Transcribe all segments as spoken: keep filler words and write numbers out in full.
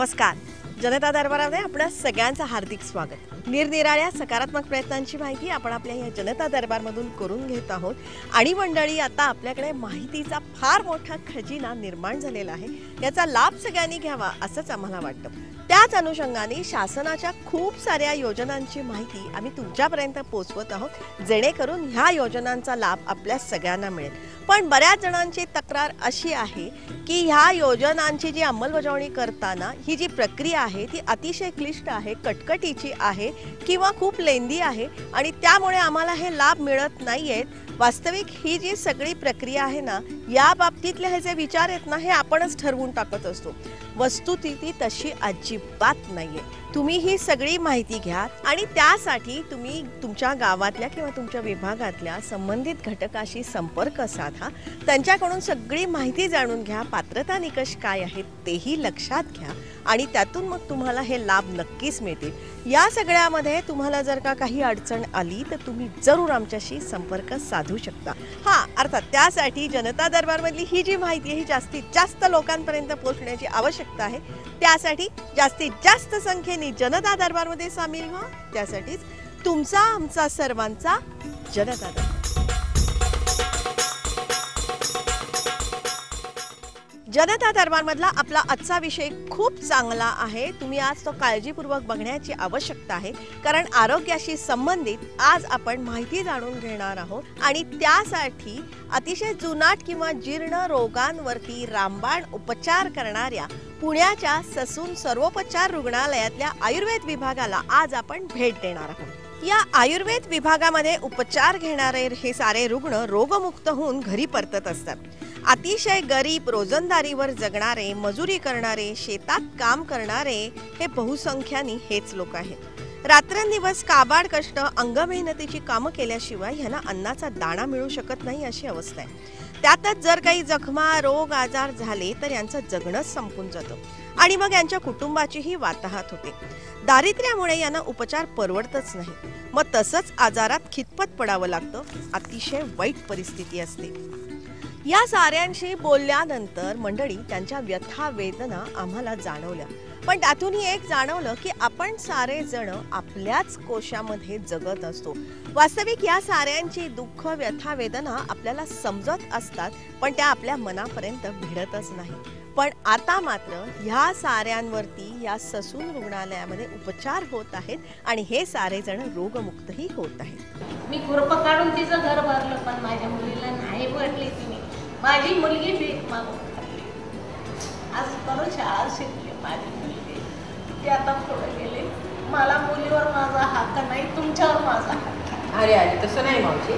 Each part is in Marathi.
नमस्कार. जनता दरबारामध्ये आपणा सगळ्यांचं हार्दिक स्वागत. निरनिराळ्या सकारात्मक प्रयत्नांची माहिती आपण आपल्या या जनता दरबारमधून करून घेत आहोत. आणि मंडळी, आता आपल्याकडे माहितीचा फार मोठा खजिना निर्माण झालेला आहे. याचा लाभ सगळ्यांनी घ्यावा असंच आम्हाला वाटतं. त्याच अनुषंगाने शासनाच्या खूप साऱ्या योजनांची माहिती आम्ही तुमच्यापर्यंत पोहोचवत आहोत, जेणेकरून ह्या योजनांचा लाभ आपल्या सगळ्यांना मिळेल. पण बऱ्याच जणांची तक्रार अशी आहे की ह्या योजनांची जी अंमलबजावणी करताना ही जी प्रक्रिया आहे ती अतिशय क्लिष्ट आहे, कटकटीची आहे किंवा खूप लेंदी आहे आणि त्यामुळे आम्हाला हे लाभ मिळत नाहीयेत. वास्तविक ही जी सगळी प्रक्रिया आहे ना, या बाबतीतले हे जे विचार आहेत ना, हे आपणच ठरवून टाकत असतो. वस्तुस्थिती तशी अजिबात नाहीये. तुम्ही ही सगळी माहिती घ्या आणि त्यासाठी तुम्ही तुमच्या गावातल्या किंवा तुमच्या विभागातल्या संबंधित घटकाशी संपर्क साधा. त्यांच्याकडून सगळी माहिती जाणून घ्या. पात्रता निकष काय आहेत तेही लक्षात घ्या आणि त्यातून मग तुम्हाला हे लाभ नक्कीच मिळतील. या सगळ्यामध्ये तुम्हाला जर का काही अडचण आली तर तुम्ही जरूर आमच्याशी संपर्क साधू शकता. हां, अर्थात त्यासाठी जनता दरबारमधली ही जी माहिती आहे ही जास्तीत जास्त लोकांपर्यंत पोहोचण्याची आवश्यकता आहे. त्यासाठी जास्तीत जास्त संख्येने जनता दरबारमध्ये सामील व्हा. त्यासाठीच तुमचा आमचा सर्वांचा जनता दरबार. जनता दरबारमधला आपला आजचा विषय खूप चांगला आहे. तुम्ही आज तो काळजीपूर्वक बघण्याची आवश्यकता आहे, कारण आरोग्याशी संबंधित आज आपण माहिती जाणून घेणार आहोत. आणि त्यासाठी अतिशय जुनाट किंवा जीर्ण रोगांवरती रामबाण उपचार करणाऱ्या पुण्याच्या ससून सर्वोपचार रुग्णालयातल्या आयुर्वेद विभागाला आज आपण भेट देणार आहोत. या आयुर्वेद विभागामध्ये उपचार घेणारे हे सारे रुग्ण रोगमुक्त होऊन घरी परतत असतात. अतिशय गरीब, रोजंदारीवर जगणारे, मजुरी करणारे, शेतात काम करणारे हे बहुसंख्याने हेच लोक आहेत. रात्रंदिवस काबाड कष्ट, अंगमेहनतीची कामं केल्याशिवाय ह्यांना अन्नाचा दाणा मिळू शकत नाही अशी अवस्था आहे. त्यातच जर काही जखमा, रोग, आजार झाले तर यांचं जगणंच संपून जातं आणि मग यांच्या कुटुंबाचीही वाताहत होते. दारिद्र्यामुळे यांना उपचार परवडतच नाही. मग तसंच आजारात खितपत पडावं लागतं. अतिशय वाईट परिस्थिती असते. या साऱ्यांशी बोलल्यानंतर मंडळी त्यांच्या व्यथा वेदना आम्हाला जाणवल्या. पण त्यातूनही एक जाणवलं की आपण सारे जण आपल्याच कोशामध्ये जगत असतो. वास्तविक या साऱ्यांची दुःख, व्यथा वेदना आपल्याला समजत असतात, पण त्या आपल्या मनापर्यंत भिडतच नाही. पण आता मात्र ह्या साऱ्यांवरती या ससून रुग्णालयामध्ये उपचार होत आहेत आणि हे सारे जण रोगमुक्तही होत आहेत. मी खुरप काढून तिचं घर भरलं, पण माझ्या मुलीला नाही भरली. तिने माझी मुलगी भीक मागून खाल्ली. आज करून शाळा शिकली माझी मुलगी. ती आता पुढे गेली. मला मुलीवर माझा हक्क नाही, तुमच्यावर माझा हक्क आहे. अरे अरे तसं नाही मावशी.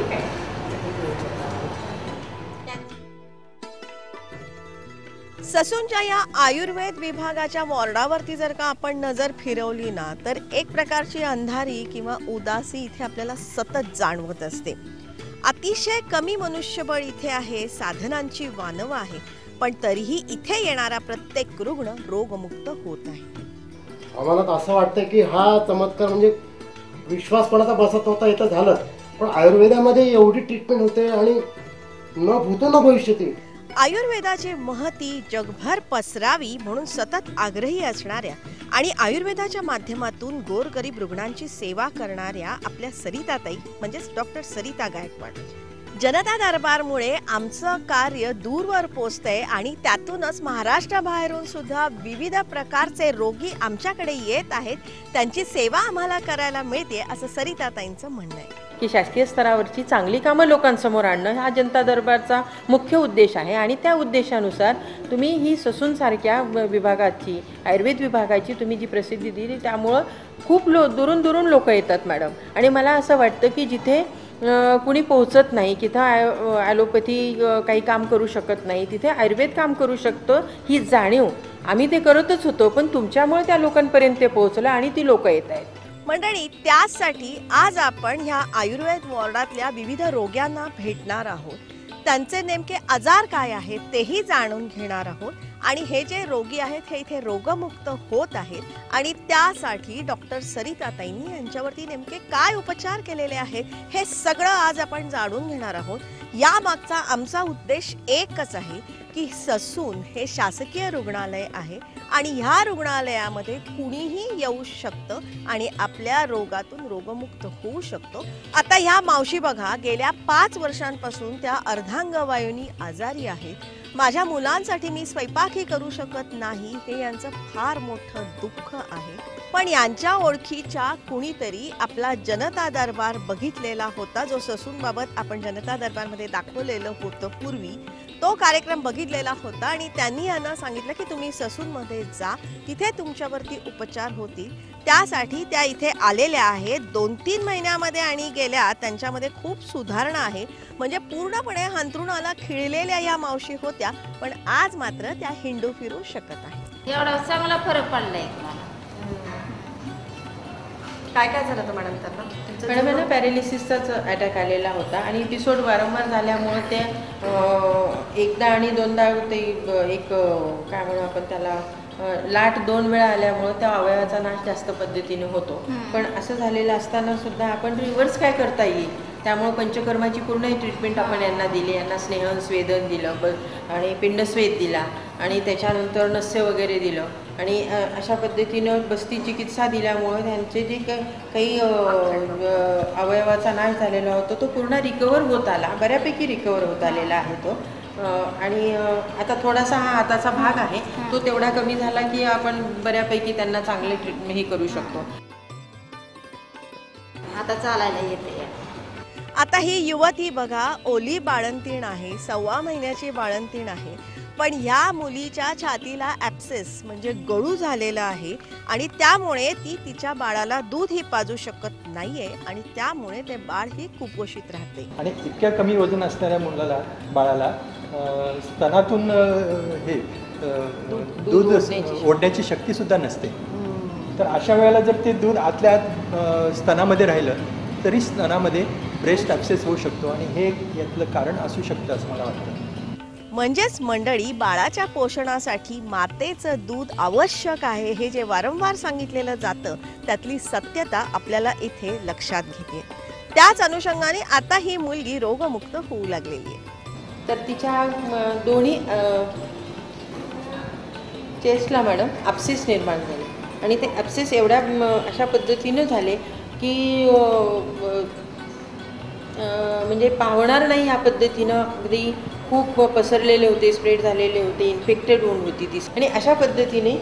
ससूनच्या या आयुर्वेद विभागाच्या वॉर्डावरती जर का आपण नजर फिरवली ना, तर एक प्रकारची अंधारी किंवा उदासी इथे आपल्याला सतत जाणवत असते. अतिशय कमी मनुष्यबळ इथे आहे, साधनांची वानव आहे, पण तरीही इथे येणारा प्रत्येक रुग्ण रोगमुक्त होत आहे. आम्हाला तर असं वाटतं की हा चमत्कार म्हणजे विश्वासपणाचा बसत होता इथं झालं, पण आयुर्वेदामध्ये एवढी ट्रीटमेंट होते आणि न भूतो न भविष्यती. आयुर्वेदाची महती जगभर पसरावी म्हणून सतत आग्रही असणाऱ्या आणि आयुर्वेदाच्या माध्यमातून गोरगरीब रुग्णांची सेवा करणाऱ्या आपल्या सरिताताई म्हणजेच डॉक्टर सरिता गायकवाड. जनता दरबारमुळे आमचं कार्य दूरवर पोचतंय आणि त्यातूनच महाराष्ट्राबाहेरून सुद्धा विविध प्रकारचे रोगी आमच्याकडे येत आहेत. त्यांची सेवा आम्हाला करायला मिळते असं सरिताताईंचं म्हणणं आहे. की शासकीय स्तरावरची चांगली कामं लोकांसमोर आणणं हा जनता दरबारचा मुख्य उद्देश आहे. आणि त्या उद्देशानुसार तुम्ही ही ससूनसारख्या विभागाची, आयुर्वेद विभागाची तुम्ही जी प्रसिद्धी दिली, त्यामुळं खूप लो दुरून दुरून लोक येतात मॅडम. आणि मला असं वाटतं की जिथे कुणी पोहोचत नाही, तिथं आय ॲलोपॅथी काही काम करू शकत नाही, तिथे आयुर्वेद काम करू शकतं ही जाणीव आम्ही ते करतच होतो, पण तुमच्यामुळे त्या लोकांपर्यंत ते पोहोचलं आणि ती लोक येत आहेत. मंडळी, त्यासाठी आज आपण ह्या आयुर्वेद वॉर्डातल्या विविध रोग्यांना भेटणार आहोत. त्यांचे नेमके आजार काय आहेत तेही जाणून घेणार आहोत आणि हे जे रोगी आहेत हे इथे रोगमुक्त होत आहेत आणि त्यासाठी डॉक्टर सरिताताईंनी यांच्यावरती नेमके काय उपचार केलेले आहेत हे सगळं आज आपण जाणून घेणार आहोत. या मागचा आमचा उद्देश एकच आहे, की ससून हे शासकीय रुग्णालय आहे आणि ह्या रुग्णालयामध्ये कुणीही येऊ शकतं आणि आपल्या रोगातून रोगमुक्त होऊ शकतो। आता ह्या मावशी बघा, गेल्या पाच वर्षांपासून त्या अर्धांगवायूनी आजारी आहेत। माझ्या मुलांसाठी मी स्वयंपाकही करू शकत नाही, हे यांचं फार मोठं दुःख आहे। पण यांच्या ओळखीच्या कुणीतरी आपला जनता दरबार बघितलेला होता, जो ससूनबाबत आपण जनता दरबारमध्ये दाखवलेलं होतं पूर्वी, तो कार्यक्रम बघितलेला होता आणि त्यांनी यांना सांगितलं की तुम्ही ससूनमध्ये जा, तिथे तुमच्यावरती उपचार होतील। त्यासाठी त्या इथे आलेल्या आहेत दोन तीन महिन्यामध्ये आणि गेल्या त्यांच्यामध्ये खूप सुधारणा आहे। म्हणजे पूर्णपणे हंतरुणाला खिळलेल्या या मावशी होत्या, पण आज मात्र त्या हिंडू फिरू शकत आहेत। एवढा चांगला फरक पडलाय मला। काय काय झालं होतं मॅडम त्यांना? मॅडम यांना पॅरेलिसिसचाच अटॅक आलेला होता आणि एपिसोड वारंवार झाल्यामुळे ते एकदा आणि दोनदा ते एक काय म्हणू आपण त्याला लाट दोन वेळा आल्यामुळे त्या अवयवाचा नाश जास्त पद्धतीने होतो। पण असं झालेलं असताना सुद्धा आपण रिव्हर्स काय करता येईल, त्यामुळे पंचकर्माची पूर्ण ट्रीटमेंट आपण यांना दिली। यांना स्नेहन स्वेदन दिलं ब आणि पिंडस्वेद दिला आणि त्याच्यानंतर नस्य वगैरे दिलं आणि अशा पद्धतीनं बस्ती चिकित्सा दिल्यामुळे त्यांचे जे काही अवयवाचा नाश झालेला होता तो पूर्ण रिकवर होत आला, बऱ्यापैकी रिकवर होत आलेला आहे तो। आणि आता थोडासा हा हाताचा भाग आहे तो तेवढा कमी झाला की आपण बऱ्यापैकी त्यांना चांगले ट्रीटमेंट ही करू शकतो। आता चालायला येते। आता ही युवती बघा, ओली बाळंतीण आहे, सव्वा महिन्याची बाळंतीण आहे, पण ह्या मुलीच्या छातीला ॲप्सेस म्हणजे गळू झालेला आहे आणि त्यामुळे ती तिच्या बाळाला दूधही पाजू शकत नाहीये आणि त्यामुळे ते बाळ ही कुपोषित राहते। आणि इतक्या कमी वजन असणाऱ्या मुलाला बाळाला स्तनातून हे दूध ओढण्याची शक्ती सुद्धा नसते। तर अशा वेळेला जर ते दूध आतल्या आत स्तनामध्ये राहिलं तरी स्तनामध्ये ब्रेस्ट ॲप्सेस होऊ शकतो आणि हे यातलं कारण असू शकतं असं मला वाटतं। म्हणजेच मंडळी, बाळाच्या पोषणासाठी मातेचं दूध आवश्यक आहे हे जे वारंवार सांगितलेलं जातं त्यातली सत्यता आपल्याला इथे लक्षात घेते। त्याच अनुषंगाने आता ही मुलगी रोगमुक्त होऊ लागलेली आहे। तर तिच्या दोन्ही चेस्टला मॅडम ॲप्सेस निर्माण झाले आणि ते ॲप्सेस एवढ्या अशा पद्धतीनं झाले की म्हणजे पावणार नाही या पद्धतीनं, अगदी खूप पसरलेले होते, स्प्रेड झालेले होते, इन्फेक्टेड होऊन होती ती आणि अशा पद्धतीने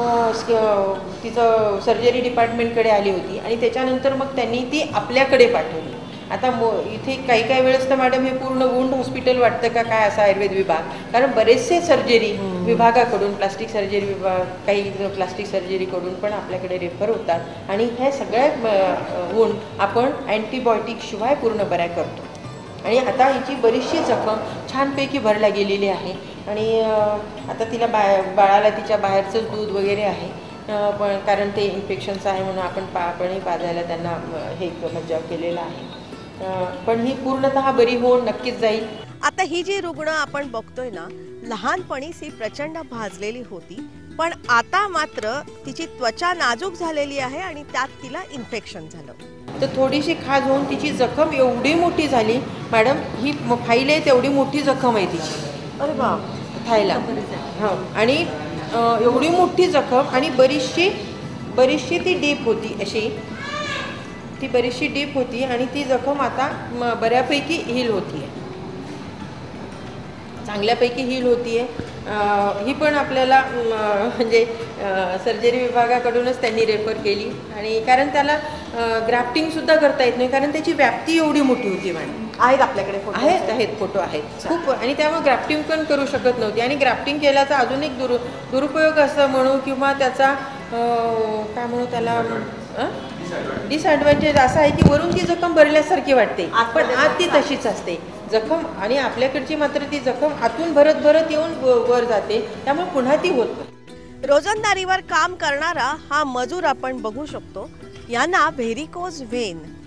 तिचं सर्जरी डिपार्टमेंटकडे आली होती आणि त्याच्यानंतर मग त्यांनी ती आपल्याकडे पाठवली। आता मो इथे काही काही वेळेस तर मॅडम हे पूर्ण वुंड हॉस्पिटल वाटतं का काय असं आयुर्वेद विभाग, कारण बरेचसे सर्जरी विभागाकडून प्लास्टिक सर्जरी विभाग काही प्लास्टिक सर्जरीकडून पण आपल्याकडे रेफर होतात आणि ह्या सगळ्या वुंड आपण अँटीबायोटिक शिवाय पूर्ण बऱ्या करतो। आणि आता हिची बरीचशी जखम छानपैकी भरल्या गेलेली आहे आणि आता तिला बा बाळाला तिच्या बाहेरचंच दूध वगैरे आहे, पण कारण ते इन्फेक्शन्स आहे म्हणून आपण पा आपणही पाजायला त्यांना हे मज्जाव केलेला आहे। पण ही पूर्णतः बरी होऊन नक्कीच जाईल। आता ही जी रुग्ण आपण बघतोय ना, लहानपणीच ही प्रचंड भाजलेली होती, पण आता मात्र तिची त्वचा नाजूक झालेली आहे आणि त्यात तिला इन्फेक्शन झालं। तर थोडीशी खाज होऊन तिची जखम एवढी मोठी झाली मॅडम, ही फाईल आहे तेवढी मोठी जखम आहे तिची। अरे बाप, थायला हो, आणि एवढी मोठी जखम आणि बरीचशी बरीचशी ती डीप होती, अशी ती बरीचशी डीप होती आणि ती जखम आता बऱ्यापैकी हील होती आहे, चांगल्यापैकी हील होती आहे। ही पण आपल्याला म्हणजे सर्जरी विभागाकडूनच त्यांनी रेफर केली आणि कारण त्याला ग्राफ्टिंगसुद्धा करता येत नाही, कारण त्याची व्याप्ती एवढी मोठी होती मॅडम। आहेत आपल्याकडे फोटो? आहेत आहेत फोटो आहेत खूप, आणि त्यामुळे ग्राफ्टिंग पण करू शकत नव्हती आणि ग्राफ्टिंग केल्याचा अजून एक दुर दुरुपयोग असं म्हणू किंवा त्याचा काय म्हणू त्याला डिसएडव्हान्टेज असा आहे की वरून ती जखम भरल्यासारखी वाटते पण आत ती तशीच असते जखम, आणि आपल्याकडची मात्र ती जखम आतून भरत भरत येऊन वर जाते, त्यामुळे पुन्हा ती होत नाही। रोजंदारीवर काम करणारा हा मजूर आपण बघू शकतो, यांना व्हेरिकोज व्हेन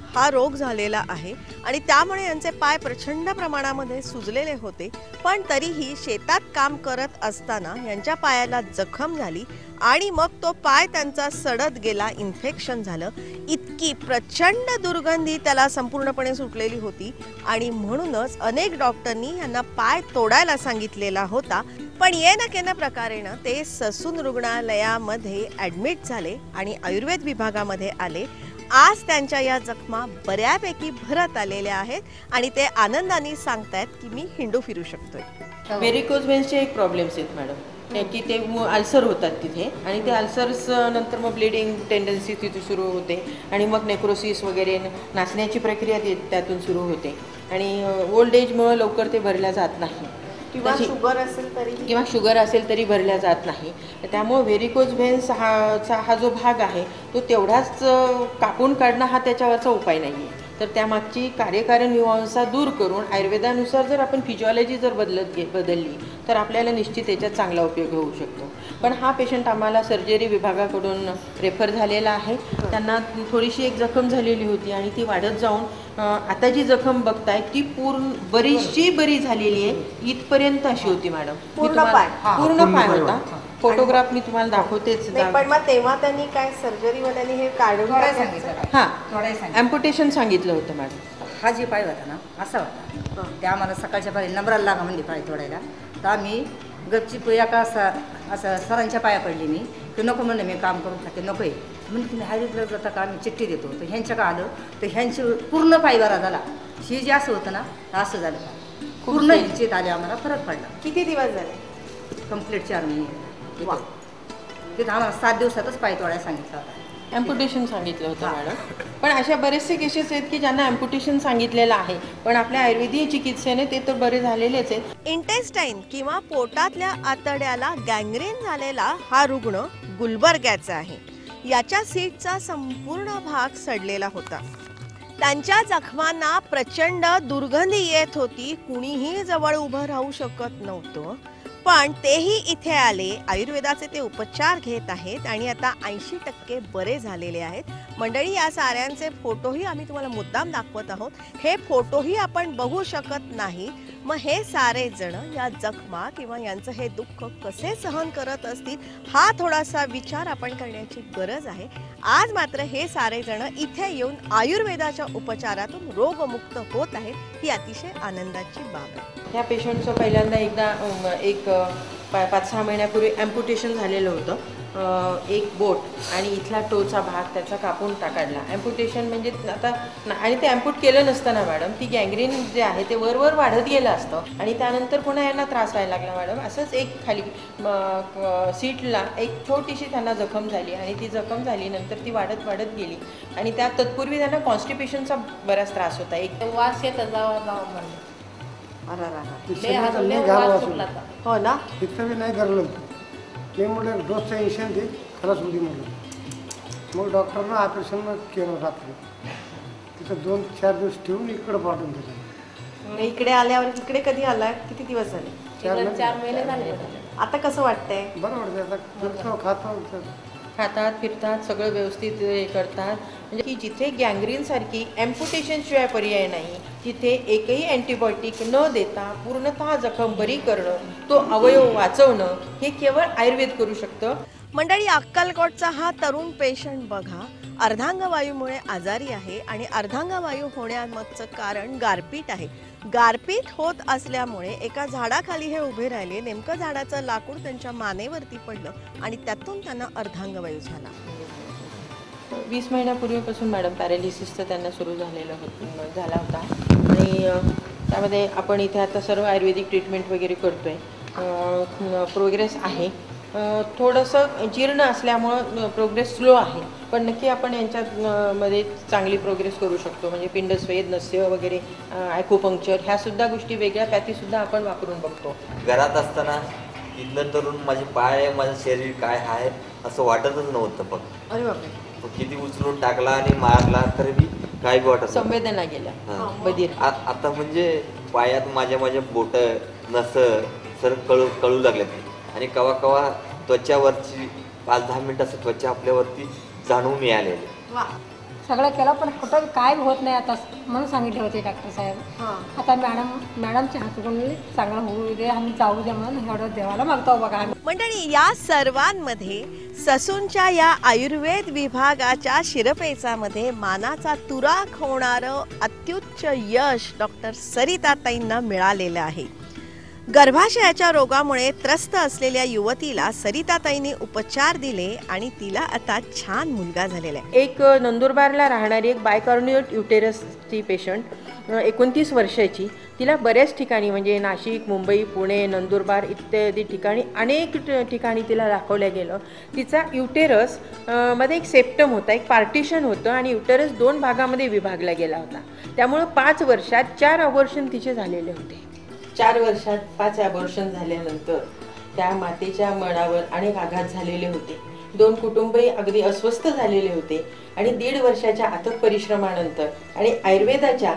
हा रोग झालेला आहे आणि त्यामुळे यांचे पाय प्रचंड प्रमाणामध्ये सुजलेले होते, पण तरीही शेतात काम करत असताना यांच्या पायाला जखम झाली आणि मग तो पाय त्यांचा सडत गेला, इन्फेक्शन झालं. इतकी प्रचंड दुर्गंधी त्याला संपूर्णपणे सुटलेली होती आणि म्हणूनच अनेक डॉक्टरांनी यांना पाय तोडायला सांगितलेला होता. पण ये ना के ना प्रकारेनं ते ससून रुग्णालयामध्ये ॲडमिट झाले आणि आयुर्वेद विभागामध्ये आले. आज त्यांच्या या जखमा बऱ्यापैकी भरत आलेल्या आहेत आणि ते आनंदाने सांगतायत की मी हिंडू फिरू शकतोय. व्हेरिकोज व्हेन्सचे एक प्रॉब्लेम्स आहेत मॅडम, की ते अल्सर होतात तिथे आणि ते अल्सर्स नंतर मग ब्लिडिंग टेंडन्सी तिथे सुरू होते आणि मग नेक्रोसिस वगैरे नाचण्याची प्रक्रिया त्यातून सुरू होते आणि ओल्ड एजमुळे लवकर ते भरल्या जात नाही किंवा शुगर असेल तरी किंवा शुगर असेल तरी भरल्या जात नाही. त्यामुळे व्हेरिकोज व्हेन्स हा हा जो भाग आहे तो तेवढाच कापून काढणं हा त्याच्यावरचा उपाय नाही आहे. तर त्यामागची कार्यकारण मीमांसा दूर करून आयुर्वेदानुसार जर आपण फिजिओलॉजी जर बदलत गे बदलली तर आपल्याला निश्चित त्याच्यात चांगला उपयोग होऊ शकतो. पण हा पेशंट आम्हाला सर्जरी विभागाकडून रेफर झालेला आहे. त्यांना थोडीशी एक जखम झालेली होती आणि ती वाढत जाऊन आता जी जखम बघताय ती पूर्ण बरीचशी बरी झालेली आहे. इथपर्यंत अशी होती मॅडम, पूर्ण पाय पूर्ण पाय होता. फोटोग्राफ मी तुम्हाला दाखवतेच. पण मग तेव्हा त्यांनी काय सर्जरी मध्ये हे काढून हां ॲम्पुटेशन सांगितलं होतं मॅडम. हा जे पाय होता ना असा होता, ते आम्हाला सकाळच्या पाय नंबराला लागा म्हणजे पाय तोडायला. तर आम्ही गपची पोया का असं असं सरांच्या पाया पडली मी, की नको म्हणलं मी काम करून खाते, नको आहे म्हणजे तुम्ही आयुर्वेदला जाता का आम्ही चिठ्ठी देतो. तर ह्यांच्या का आलं तर ह्यांची पूर्ण पाय बरा झाला. ही जे असं होतं ना असं झालं, पूर्ण ह्यांचीत आले, आम्हाला फरक पडला. किती दिवस झाले? कंप्लीट चार महिने. तिथं आम्हाला सात दिवसातच पाय तोडायला सांगितलं होता. ॲम्पुटेशन सांगितलं होतं मॅडम. पण अशा बरेचसे केसेस आहेत की ज्यांना ॲम्पुटेशन सांगितलेलं आहे पण आपल्या आयुर्वेदीय चिकित्सेने ते तर बरे झालेलेच आहेत. इंटेस्टाईन किंवा पोटातल्या आतड्याला गँग्रीन झालेला हा रुग्ण गुलबर्ग्याचा आहे. याच्या सीटचा संपूर्ण भाग सडलेला होता. त्यांच्या जखमांना प्रचंड दुर्गंधी येत होती. कुणीही जवळ उभं राहू शकत नव्हतं. पण तेही इथे आले, आयुर्वेदाचे ते उपचार घेत आहेत आणि आता ऐंशी टक्के बरे झालेले आहेत. मंडळी, या साऱ्यांचे फोटोही आम्ही तुम्हाला मुद्दाम दाखवत आहोत. हे फोटोही आपण बघू शकत नाही. मग हे सारे जण या जखमा किंवा यांचं हे दुःख कसे सहन करत असतील हा थोडासा विचार आपण करण्याची गरज आहे. आज मात्र हे सारे जण इथे येऊन आयुर्वेदाच्या उपचारातून रोगमुक्त होत आहेत. ही अतिशय आनंदाची बाब आहे. ह्या पेशंटचं पहिल्यांदा एकदा एक पा पाच सहा महिन्यापूर्वी ॲम्पुटेशन झालेलं होतं. एक बोट आणि इथला टोचा भाग त्याचा कापून टाकाडला. ॲम्पुटेशन म्हणजे आता आणि ते ॲम्पुट केलं नसतं ना मॅडम, ती गँग्रीन जे आहे ते वर वर वाढत गेलं असतं आणि त्यानंतर पुन्हा यांना त्रास व्हायला लागला मॅडम. असंच एक खाली सीटला एक छोटीशी त्यांना जखम झाली आणि ती जखम झाली नंतर ती वाढत वाढत गेली आणि त्या तत्पूर्वी त्यांना कॉन्स्टिपेशनचा बराच त्रास होता. एक वास येत जावा जावा म्हणले. हो ना, तिथं बी नाही धरलं. ते म्हटलं डोसचं इंजेक्शन दे, खलास होती म्हटलं. मग डॉक्टरनं ऑपरेशन केलं रात्री. तिथं दोन चार दिवस ठेवून इकडं पाठवून दिलं. इकडे आल्यावर इकडे कधी आलाय? किती दिवस झाले? चार महिने झाले. आता कसं वाटतंय? बरं वाटतं. आता फिरतो खातो खातात फिरतात सगळं व्यवस्थित हे करतात. म्हणजे की जिथे गँग्रीन सारखी ॲम्पुटेशन शिवाय पर्याय नाही तिथे एकही अँटीबायोटिक न देता पूर्णतः जखम बरी करणं, तो अवयव वाचवणं हे केवळ आयुर्वेद करू शकतं. मंडळी, अक्कलकोटचा हा तरुण पेशंट बघा, अर्धांगवायूमुळे आजारी आहे आणि अर्धांगवायू होण्यामागचं कारण गारपीट आहे. गारपीट होत असल्यामुळे एका झाडाखाली हे उभे राहिले. नेमकं झाडाचं लाकूड त्यांच्या मानेवरती पडलं आणि त्यातून त्यांना अर्धांगवायू झाला. वीस महिन्यापूर्वीपासून मॅडम पॅरालिसिसचं त्यांना सुरू झालेलं होतं झाला होता आणि त्यामध्ये आपण इथे आता सर्व आयुर्वेदिक ट्रीटमेंट वगैरे करतो आहे. प्रोग्रेस आहे. थोडंसं जीर्ण असल्यामुळं प्रोग्रेस स्लो आहे पण नक्की आपण यांच्यात मध्ये चांगली प्रोग्रेस करू शकतो. म्हणजे पिंडस्वेद, नस्य वगैरे, ॲक्युपंक्चर ह्यासुद्धा गोष्टी वेगळ्या पॅथीसुद्धा आपण वापरून बघतो. घरात असताना इथनं तरुण माझे पाय, माझं शरीर काय आहे असं वाटतच नव्हतं. पण अरे बापरे, किती उचलून टाकला आणि मारला तरी बी काही वाटत संवेदना गेल्या बधीर. आता म्हणजे पायात माझ्या माझ्या बोट, नस सर कळू कळू लागल्यात आणि कवा कवा त्वचावरची पाच दहा मिनिट असं त्वचा आपल्यावरती जाणून मिळालेली. सगळं केलं पण कुठं काय होत नाही आता म्हणून सांगितले होते डॉक्टर साहेब. आता मॅडम मॅडमच्या हातून चांगलं होऊ दे, आम्ही जाऊ दे म्हणून एवढं देवाला मागतो बघा. मंडळी, या सर्वांमध्ये ससूनच्या या आयुर्वेद विभागाच्या शिरपेचामध्ये मानाचा तुरा खोवणारं अत्युच्च यश डॉक्टर सरिताताईंना मिळालेलं आहे. गर्भाशयाच्या रोगामुळे त्रस्त असलेल्या युवतीला सरिताताईंनी उपचार दिले आणि तिला आता छान मुलगा झालेला आहे. एक नंदुरबारला राहणारी एक बायकॉर्निएट युटेरसची पेशंट, एकोणतीस वर्षाची, तिला बऱ्याच ठिकाणी म्हणजे नाशिक, मुंबई, पुणे, नंदुरबार इत्यादी ठिकाणी अनेक ठिकाणी तिला दाखवलं गेलं. तिचा युटेरस मध्ये एक सेप्टम होता, एक पार्टिशन होतं आणि युटेरस दोन भागामध्ये विभागला गेला होता. त्यामुळं पाच वर्षात चार अबॉर्शन तिचे झालेले होते. चार वर्षात पाच ॲबॉर्शन झाल्यानंतर त्या मातेच्या मनावर अनेक आघात झालेले होते. दोन कुटुंबही अगदी अस्वस्थ झालेले होते आणि दीड वर्षाच्या अथक परिश्रमानंतर आणि आयुर्वेदाच्या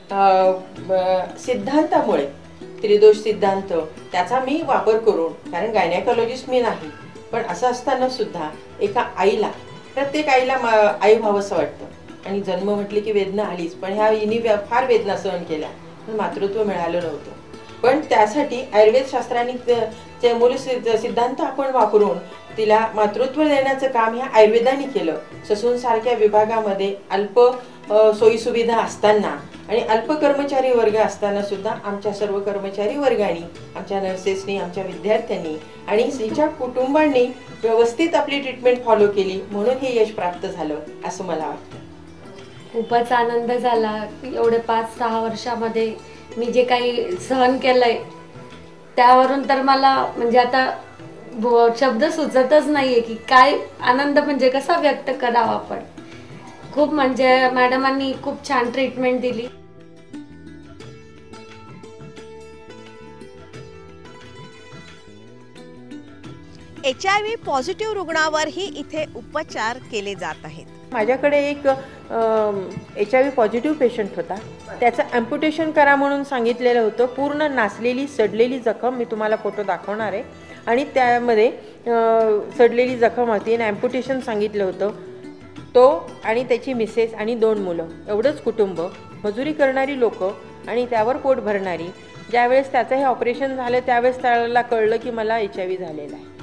सिद्धांतामुळे, त्रिदोष सिद्धांत, त्याचा मी वापर करून, कारण गायनेकॉलॉजिस्ट मी नाही, पण असं असताना सुद्धा एका आईला, प्रत्येक आईला आई व्हावंसं वाटतं आणि जन्म म्हटले की वेदना आलीच, पण ह्या हिनी फार वेदना सहन केल्या, पण मातृत्व मिळालं नव्हतं. पण त्यासाठी आयुर्वेद शास्त्राने मूल सिद्धांत आपण वापरून तिला मातृत्व देण्याचं काम ह्या आयुर्वेदाने केलं. ससून सारख्या विभागामध्ये अल्प सोयीसुविधा असताना आणि अल्प कर्मचारी वर्ग असताना सुद्धा आमच्या सर्व कर्मचारी वर्गाने, आमच्या नर्सेसनी, आमच्या विद्यार्थ्यांनी आणि तिच्या कुटुंबांनी व्यवस्थित आपली ट्रीटमेंट फॉलो केली, म्हणून हे यश प्राप्त झालं असं मला वाटतं. खूपच आनंद झाला. एवढे पाच सहा वर्षामध्ये मी जे काही सहन केलंय त्यावरून तर मला म्हणजे आता शब्द सुचतच नाहीये की काय आनंद म्हणजे कसा व्यक्त करावा आपण. खूप म्हणजे मॅडमांनी खूप छान ट्रीटमेंट दिली. एच आय व्ही पॉझिटिव्ह रुग्णावरही इथे उपचार केले जात आहेत. माझ्याकडे एक H I V positive patient होता. त्याचं ॲम्प्युटेशन करा म्हणून सांगितलेलं होतं. पूर्ण नासलेली सडलेली जखम, मी तुम्हाला फोटो दाखवणार आहे, आणि त्यामध्ये सडलेली जखम होती आणि ॲम्प्युटेशन सांगितलं होतं. तो आणि त्याची मिसेस आणि दोन मुलं, एवढंच कुटुंब, मजुरी करणारी लोकं आणि त्यावर पोट भरणारी. ज्यावेळेस त्याचं हे ऑपरेशन झालं त्यावेळेस त्याला कळलं की मला एच आय व्ही झालेला आहे.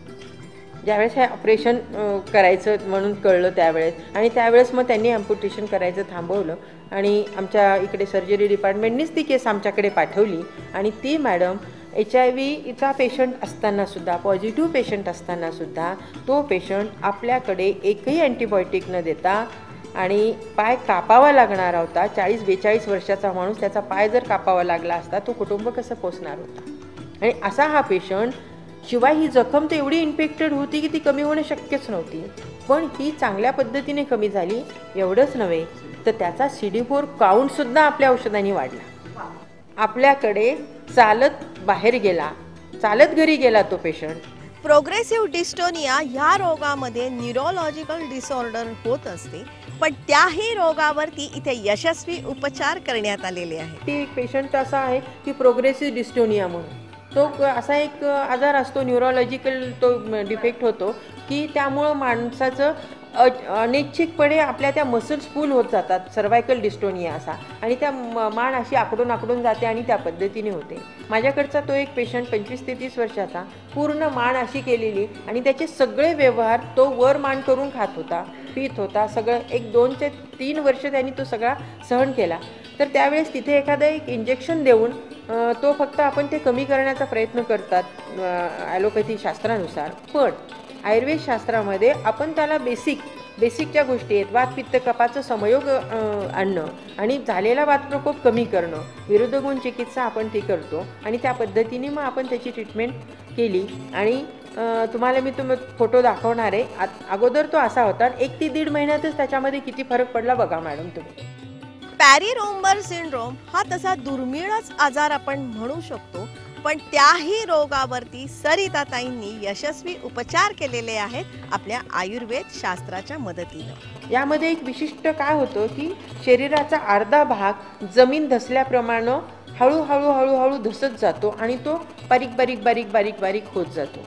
ज्यावेळेस हे ऑपरेशन करायचं म्हणून कळलं त्यावेळेस, आणि त्यावेळेस मग त्यांनी ॲम्प्युटेशन करायचं थांबवलं आणि आमच्या इकडे सर्जरी डिपार्टमेंटनीच ती केस आमच्याकडे पाठवली. आणि ती मॅडम एच आय व्हीचा पेशंट असतानासुद्धा, पॉझिटिव्ह पेशंट असतानासुद्धा तो पेशंट आपल्याकडे एकही अँटीबायोटिक न देता, आणि पाय कापावा लागणार होता, चाळीस बेचाळीस वर्षाचा माणूस, त्याचा पाय जर कापावा लागला असता तो कुटुंब कसं पोचणार होता. आणि असा हा पेशंट, शिवाय ही जखम तर एवढी इन्फेक्टेड होती की ती कमी होणं शक्यच नव्हती, पण ही चांगल्या पद्धतीने कमी झाली. एवढंच नव्हे तर त्याचा सी डी फोर काउंटसुद्धा आपल्या औषधांनी वाढला. आपल्याकडे चालत बाहेर गेला, चालत घरी गेला तो पेशंट. प्रोग्रेसिव्ह डिस्टोनिया ह्या रोगामध्ये न्यूरोलॉजिकल डिसऑर्डर होत असते, पण त्याही रोगावरती इथे यशस्वी उपचार करण्यात आलेले आहेत. ती पेशंट असा आहे की प्रोग्रेसिव्ह डिस्टोनिया म्हणून, तो असा एक आजार असतो, न्यूरोलॉजिकल तो डिफेक्ट होतो की त्यामुळं माणसाचं अनिच्छितपणे आपल्या त्या मसल्स फुल होत जातात, सर्वायकल डिस्टोनिया असा, आणि त्या मान अशी आकडून आकडून जाते आणि त्या पद्धतीने होते. माझ्याकडचा तो एक पेशंट पंचवीस ते तीस वर्षाचा, पूर्ण मान अशी केलेली आणि त्याचे सगळे व्यवहार तो वर मान करून खात होता, पित होता, सगळं. एक दोन ते तीन वर्ष त्यांनी तो सगळा सहन केला. तर त्यावेळेस तिथे एखादं एक इंजेक्शन देऊन तो फक्त आपण ते कमी करण्याचा प्रयत्न करतात ॲलोपॅथी शास्त्रानुसार, पण आयुर्वेद शास्त्रामध्ये आपण त्याला बेसिक बेसिकच्या गोष्टी आहेत. वात पित्त कफाचं समयोग आणणं आणि झालेला वातप्रकोप कमी करणं, विरुद्धगुण चिकित्सा आपण ती करतो आणि त्या पद्धतीने मग आपण त्याची ट्रीटमेंट केली. आणि तुम्हाला मी तुम फोटो दाखवणार आहे. अगोदर तो असा होता, एक ते दीड महिन्यातच त्याच्यामध्ये किती फरक पडला बघा मॅडम तुम्ही. पॅरीरोम्बर सिंड्रोम हा तसा दुर्मिळच आजार आपण म्हणू शकतो, पण त्याही रोगावरती सरिताताईंनी यशस्वी उपचार केलेले आहेत आपल्या आयुर्वेद शास्त्राच्या मदतीनं. यामध्ये एक विशिष्ट काय होतं की शरीराचा अर्धा भाग जमीन धसल्याप्रमाणे हळूहळू हळूहळू धसत जातो आणि तो बारीक बारीक बारीक बारीक बारीक होत जातो.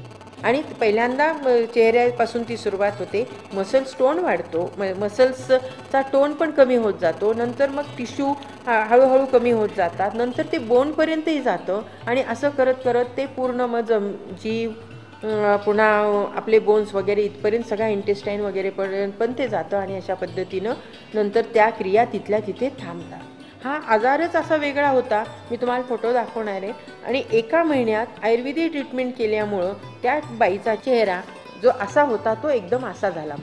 आणि पहिल्यांदा चेहऱ्यापासून ती सुरुवात होते. मसल्स टोन वाढतो, म मसल्सचा टोन पण कमी होत जातो. नंतर मग टिश्यू हळूहळू कमी होत जातात. नंतर ते बोनपर्यंतही जातं आणि असं करत करत ते पूर्ण मग जम जीव पुन्हा आपले बोन्स वगैरे इथपर्यंत सगळा इंटेस्टाईन वगैरेपर्यंत पण ते जातं आणि अशा पद्धतीनं नंतर त्या क्रिया तिथल्या तिथे थांबतात. हा आजारच असा वेगळा होता. मी तुम्हाला फोटो दाखवणार आहे. आणि एका महिन्यात आयुर्वेदिक ट्रीटमेंट केल्यामुळं त्या बाईचा चेहरा जो असा होता तो एकदम असा झाला.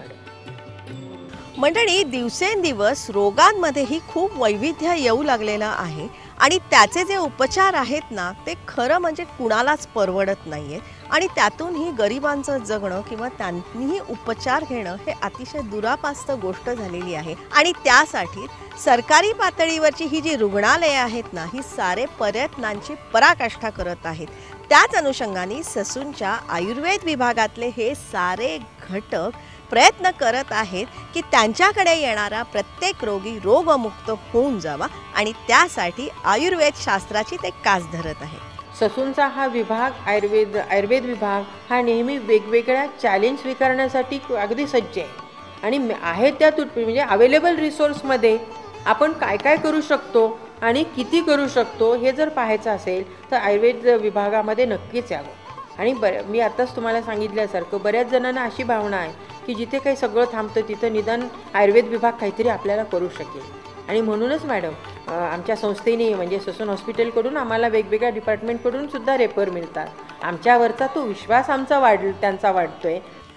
मॅडम मंडळी, दिवसेंदिवस रोगांमध्येही खूप वैविध्य येऊ लागलेलं आहे आणि त्याचे जे उपचार आहेत ना ते खरं म्हणजे कुणालाच परवडत नाही आहेत आणि त्यातूनही गरिबांचं जगणं किंवा त्यांनीही उपचार घेणं हे अतिशय दुरापास्त गोष्ट झालेली आहे. आणि त्यासाठी सरकारी पातळीवरची ही जी रुग्णालये आहेत ना ही सारे प्रयत्नांची पराकाष्ठा करत आहेत. त्याच अनुषंगाने ससूनच्या आयुर्वेद विभागातले हे सारे घटक प्रयत्न करत आहेत की त्यांच्याकडे येणारा प्रत्येक रोगी रोगमुक्त होऊन जावा आणि त्यासाठी आयुर्वेद शास्त्राची ते कास धरत आहे. ससूनचा हा विभाग आयुर्वेद आयुर्वेद विभाग हा नेहमी वेगवेगळ्या चॅलेंज स्वीकारण्यासाठी अगदी सज्ज आहे. आणि आहे त्या तुट म्हणजे अवेलेबल रिसोर्समध्ये आपण काय काय करू शकतो आणि किती करू शकतो हे जर पाहायचं असेल तर आयुर्वेद विभागामध्ये नक्कीच यावं. आणि बर मी आताच तुम्हाला सांगितल्यासारखं बऱ्याच जणांना अशी भावना आहे की जिथे काही सगळं थांबतं तिथं निदान आयुर्वेद विभाग काहीतरी आपल्याला करू शकेल. आणि म्हणूनच मॅडम आमच्या संस्थेने म्हणजे ससून हॉस्पिटलकडून आम्हाला वेगवेगळ्या डिपार्टमेंटकडून सुद्धा रेफर मिळतात. आमच्यावरचा तो विश्वास आमचा वाढ त्यांचा वाढतोय.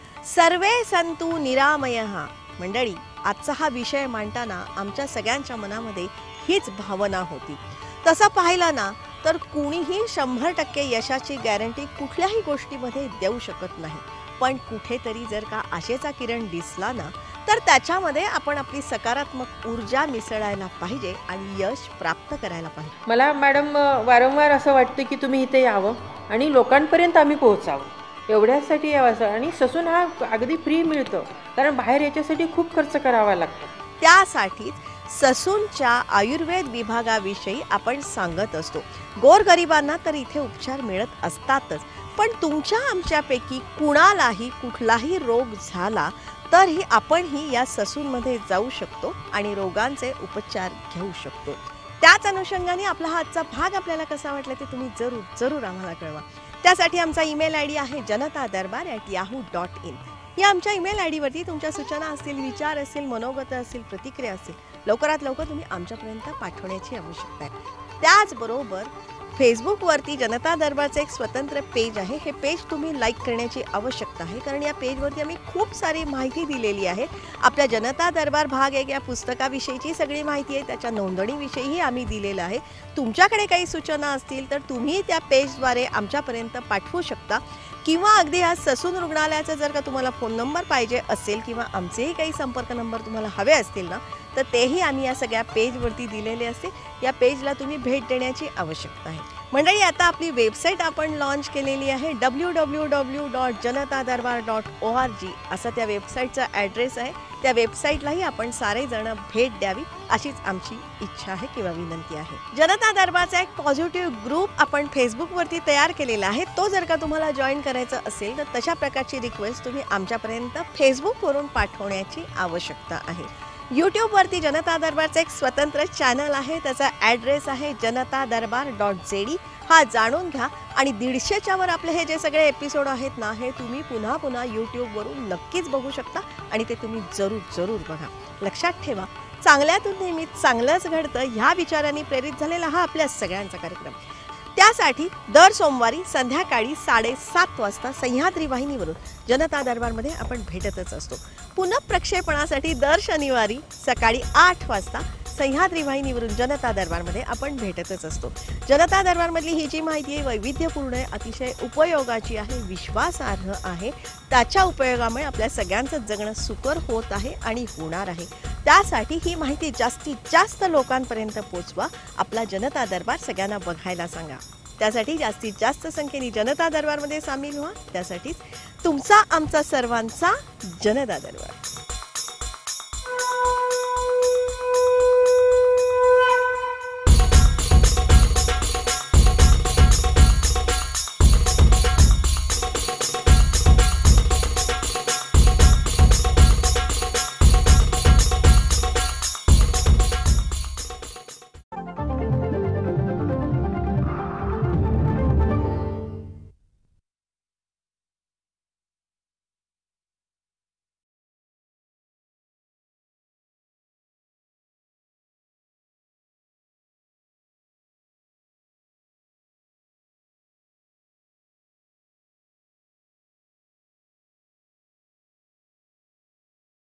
सर्वे संतु निरामयः. मंडळी, आजचा हा विषय मांडताना आमच्या सगळ्यांच्या मनामध्ये हीच भावना होती. तसं पाहिलं ना तर कुणीही शंभर टक्के यशाची गॅरंटी कुठल्याही गोष्टीमध्ये देऊ शकत नाही. पण कुठेतरी जर का आशेचा किरण दिसला ना तर त्याच्यामध्ये आपण आपली सकारात्मक ऊर्जा मिसळायला पाहिजे आणि यश प्राप्त करायला पाहिजे. मला मॅडम वारंवार असं वाटतं की तुम्ही इथे यावं आणि लोकांपर्यंत आम्ही पोहोचावं एवढ्यासाठी यावं. आणि ससून हा अगदी फ्री मिळतं कारण बाहेर याच्यासाठी खूप खर्च करावा लागतो. त्यासाठीच ससूनच्या आयुर्वेद विभागाविषयी आपण सांगत असतो. गोरगरिबांना तर इथे उपचार मिळत असतातच, पण तुमच्या आमच्यापैकी कुणालाही कुठलाही रोग झाला तरही आपणही या ससूनमध्ये जाऊ शकतो आणि रोगांचे उपचार घेऊ शकतो. त्याच अनुषंगाने आपला हा आजचा भाग आपल्याला कसा वाटला ते तुम्ही जरूर जरूर आम्हाला कळवा. त्यासाठी आमचा ईमेल आय डी आहे Janata Darbar at Yahoo dot in. या आमच्या ईमेल आय डीवरती तुमच्या सूचना असतील, विचार असतील, मनोगत असतील, प्रतिक्रिया असतील लवकरात लवकर तुम्ही आमच्यापर्यंत पाठवण्याची आवश्यकता आहे. त्याचबरोबर फेसबुकवरती जनता दरबारचं एक स्वतंत्र पेज आहे. हे पेज तुम्ही लाईक करण्याची आवश्यकता आहे कारण या पेजवरती आम्ही खूप सारी माहिती दिलेली आहे. आपल्या जनता दरबार भाग एक या पुस्तकाविषयीची सगळी माहिती आहे, त्याच्या नोंदणीविषयीही आम्ही दिलेलं आहे. तुमच्याकडे काही सूचना असतील तर तुम्ही त्या पेजद्वारे आमच्यापर्यंत पाठवू शकता किंवा अगदी आज ससून रुग्णालयाचा जर का तुम्हाला फोन नंबर पाहिजे असेल किंवा आमचेही काही संपर्क नंबर तुम्हाला हवे असतील ना तर तेही आम्ही या सगळ्या पेजवरती दिलेले असते. या पेजला तुम्ही भेट देण्याची आवश्यकता आहे. मंडळी, आता आपली वेबसाईट आपण लॉन्च केलेली आहे. W W W dot Janata Darbar dot O R G असा त्या वेबसाईटचा ॲड्रेस आहे. त्या वेबसाईटलाही आपण सारेजण भेट द्यावी अशीच आमची इच्छा आहे किंवा विनंती आहे. जनता दरबारचा एक पॉझिटिव्ह ग्रुप आपण फेसबुकवरती तयार केलेला आहे. तो जर का तुम्हाला जॉईन करायचा असेल तर तशा प्रकारची रिक्वेस्ट तुम्ही आमच्यापर्यंत फेसबुकवरून पाठवण्याची आवश्यकता आहे. यूट्यूबवरती जनता दरबारचं एक स्वतंत्र चॅनल आहे. त्याचा ॲड्रेस आहे Janata Darbar dot J D. हा जाणून घ्या आणि दीडशेच्या वर आपले हे जे सगळे एपिसोड आहेत ना हे तुम्ही पुन्हा पुन्हा यूट्यूबवरून नक्कीच बघू शकता आणि ते तुम्ही जरूर जरूर बघा. लक्षात ठेवा, चांगल्यातून नेहमी चांगलंच घडतं ह्या विचारांनी प्रेरित झालेला हा आपल्या सगळ्यांचा कार्यक्रम. त्यासाठी दर सोमवारी संध्याकाळी साडेसात वाजता सह्याद्री वाहिनीवरून जनता दरबारमध्ये आपण भेटतच असतो. पुनःप्रक्षेपणासाठी दर शनिवारी सकाळी आठ वाजता सह्याद्री वाहिनीवरून जनता दरबारमध्ये आपण भेटतच असतो. जनता दरबारमधली ही जी माहिती आहे वैविध्यपूर्ण आहे, अतिशय उपयोगाची आहे, विश्वासार्ह आहे. त्याच्या उपयोगामुळे आपल्या सगळ्यांचं जगणं सुकर होत आहे आणि होणार आहे. त्यासाठी ही माहिती जास्तीत जास्त लोकांपर्यंत पोचवा. आपला जनता दरबार सगळ्यांना बघायला सांगा. त्यासाठी जास्तीत जास्त संख्येने जनता दरबारमध्ये सामील व्हा. त्यासाठीच तुमचा आमचा सर्वांचा जनता दरबार.